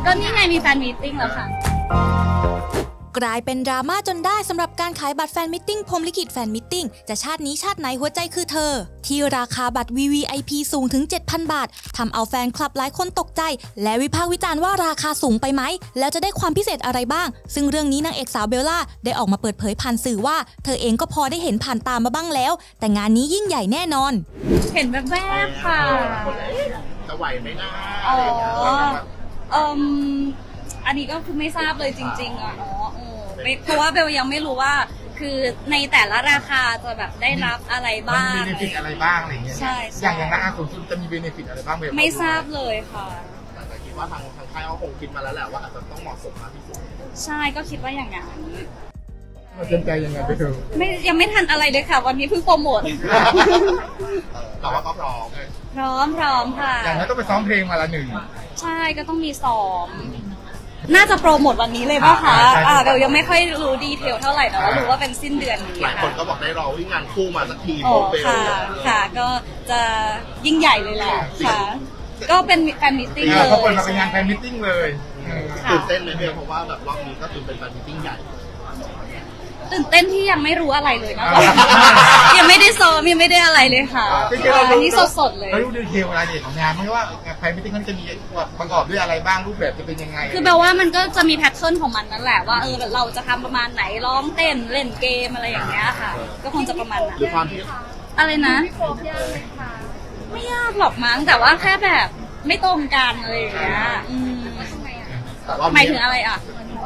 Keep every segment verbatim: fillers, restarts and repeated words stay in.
ก็นี่ไงมีแฟนมีตติ้งแล้วค่ะกลายเป็นดราม่าจนได้สำหรับการขายบัตรแฟนมิทติ้งพรหมลิขิตแฟนมิทติ้งจะชาตินี้ชาติไหนหัวใจคือเธอที่ราคาบัตร วี วี ไอ พี สูงถึง เจ็ดพัน บาททำเอาแฟนคลับหลายคนตกใจและวิพากษ์วิจารณ์ว่าราคาสูงไปไหมแล้วจะได้ความพิเศษอะไรบ้างซึ่งเรื่องนี้นางเอกสาวเบลล่าได้ออกมาเปิดเผยผ่านสื่อว่าเธอเองก็พอได้เห็นผ่านตามาบ้างแล้วแต่งานนี้ยิ่งใหญ่แน่นอนเห็นแวบๆค่ะจะไหวไหมนะอ๋อเอ่ออันนี้ก็คือไม่ทราบเลยจริงๆอ่ะเนาะเพราะว่าเบลยังไม่รู้ว่าคือในแต่ละราคาจะแบบได้รับอะไรบ้างมีเบนฟิตอะไรบ้างอะไรเงี้ยใช่อย่างอย่างราคาสูงสุดจะมีเบนฟิตอะไรบ้างเบลไม่ทราบเลยค่ะแต่คิดว่าทางทางค่ายเขาคงคิดมาแล้วแหละว่าอาจจะต้องเหมาะสมมากที่สุดใช่ก็คิดว่าอย่างนั้นเต็มใจยังไงไปเถอะไม่ยังไม่ทันอะไรเลยค่ะวันนี้เพิ่งโปรโมทแต่ว่าก็พร้อมพร้อมพร้อมค่ะอย่างนั้นต้องไปซ้อมเพลงมาละหนึ่งใช่ก็ต้องมีซ้อมน่าจะโปรโมทวันนี้เลยป่ะคะอ่าเบลยังไม่ค่อยรู้ดีเทลเท่าไหร่แต่ว่ารู้ว่าเป็นสิ้นเดือนนี้หลายคนก็บอกได้รอวิ่งงานคู่มาสักทีโอ้ค่ะค่ะก็จะยิ่งใหญ่เลยแหละค่ะก็เป็นแฟนมิทติ้งเลยเขาเปิดมาเป็นงานแฟนมิทติ้งเลยตื่นเต้นเลยเบลเพราะว่าแบบรอบนี้ก็คือเป็นแฟนมิทติ้งใหญ่ตื่นเต้นที่ยังไม่รู้อะไรเลยนะคะยังไม่ได้ซ้อมยังไม่ได้อะไรเลยค่ะอันนี้สดๆเลยเรารู้ดีเทลรายละเอียดของงานไม่ว่าแฟนมิทติ้งมันจะมีประกอบด้วยอะไรบ้างรูปแบบจะเป็นยังไงคือแปลว่ามันก็จะมีแพทเทิร์นของมันนั่นแหละว่าเออเราจะทำประมาณไหนร้องเต้นเล่นเกมอะไรอย่างเงี้ยค่ะก็คงจะประมาณนั้นหรือความที่อะไรนะไม่ยากหรอกมั้งแต่ว่าแค่แบบไม่ตรงกันอะไรอย่างเงี้ยหมายถึงอะไรอ่ะ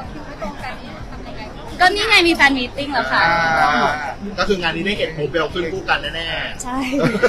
ก็นี่ไงมีแฟนมีตติ้งแล้วค่ะก็คืองานนี้ได้เห็นโมเบลขึ้นคู่กันแน่ๆใช่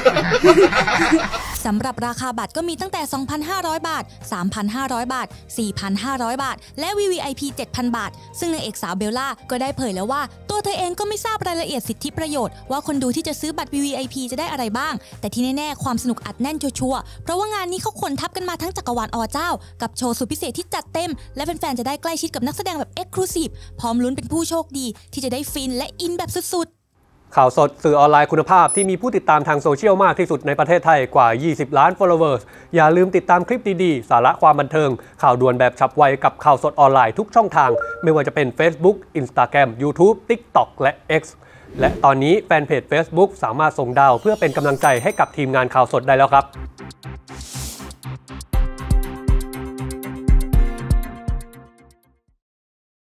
สำหรับราคาบัตรก็มีตั้งแต่ สองพันห้าร้อย บาท สามพันห้าร้อย บาท สี่พันห้าร้อย บาทและ วี วี ไอ พี เจ็ดพัน บาทซึ่งนางเอกสาวเบลล่าก็ได้เผยแล้วว่าตัวเธอเองก็ไม่ทราบรายละเอียดสิทธิประโยชน์ว่าคนดูที่จะซื้อบัตร วี วี ไอ พี จะได้อะไรบ้างแต่ที่แน่ๆความสนุกอัดแน่นชัวร์ๆเพราะว่างานนี้เขาขนทับกันมาทั้งจักรวาลอเจ้ากับโชว์สุดพิเศษที่จัดเต็มและแฟนๆจะได้ใกล้ชิดกับนักแสดงแบบ Exclusive พร้อมลุ้นเป็นผู้โชคดีที่จะได้ฟินและอินแบบสุดๆข่าวสดสื่อออนไลน์คุณภาพที่มีผู้ติดตามทางโซเชียลมากที่สุดในประเทศไทยกว่ายี่สิบล้าน followers อย่าลืมติดตามคลิปดีๆสาระความบันเทิงข่าวด่วนแบบฉับไวกับข่าวสดออนไลน์ทุกช่องทางไม่ว่าจะเป็น Facebook Instagram YouTube TikTok และ X และตอนนี้แฟนเพจ Facebook สามารถส่งดาวเพื่อเป็นกำลังใจให้กับทีมงานข่าวสดได้แล้วครับ